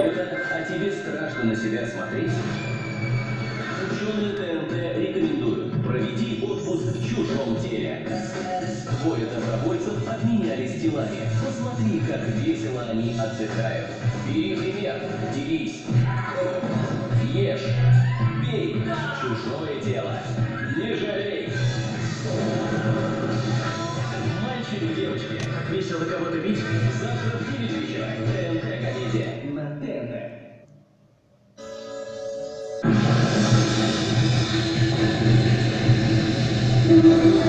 круто, а тебе страшно на себя смотреть? Ученые ТНТ рекомендуют: проведи отпуск в чужом теле. Двое добровольцев обменялись телами. Посмотри, как весело они отдыхают. Бери пример, делись. Ешь, пей, чужое тело. Не жалей. Мальчик, девочки, как весело кого-то видеть. Завтра в 9 вечера. ТНТ-комедия на ТНТ. Thank you.